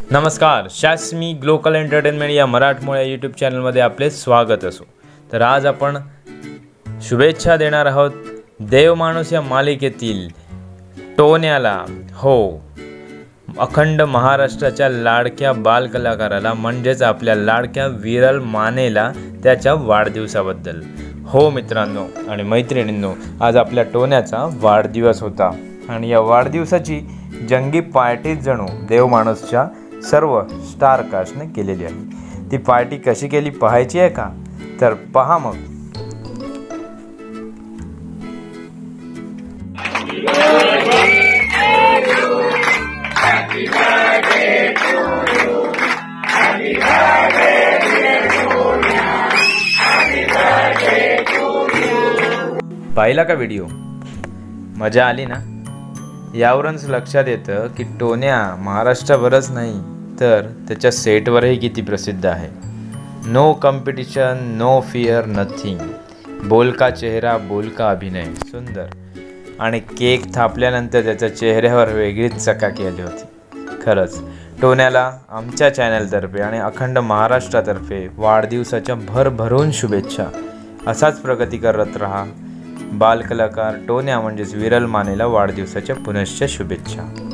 नमस्कार, शास्मी Glocal entertainment या मराठमोळ्या यूट्यूब चॅनलमध्ये आपले स्वागत असो। तर आज आपण शुभेच्छा देणार आहोत देव माणूस या मालिकेतील टोन्याला। हो, अखंड महाराष्ट्राच्या लाडक्या बालकलाकाराला म्हणजेच आपल्या लाडक्या विरल मानेला त्याच्या वाढदिवसाबद्दल। हो मित्रांनो आणि मैत्रिणींनो, आज आपल्या टोन्याचा वाढदिवस होता आणि या वाढदिवसाची जंगी पार्टी जणू देव माणूसच्या सर्व स्टार कास्टने केलेली आहे। ती पार्टी कशी केली पाहायची आहे का? तर पहा मग। पाहिला का व्हिडिओ? मजा आली ना? यावरूनच लक्षात येतं की टोन्या महाराष्ट्रावरच नाही तर त्याच्या सेटवरही किती प्रसिद्ध आहे। No competition, no fear, nothing. बोलका चेहरा, बोलका अभिनय, सुंदर। आणि केक थापल्यानंतर त्याच्या चेहऱ्यावर वेगळीच चकाकी आली होती। खरंच टोन्याला आमच्या चॅनलतर्फे आणि अखंड महाराष्ट्रातर्फे वाढदिवसाच्या भरभरून शुभेच्छा। असाच प्रगती करत रहा। बालकलाकार टोन्या म्हणजेच विरल मानेला वाढदिवसाच्या पुनश्च शुभेच्छा।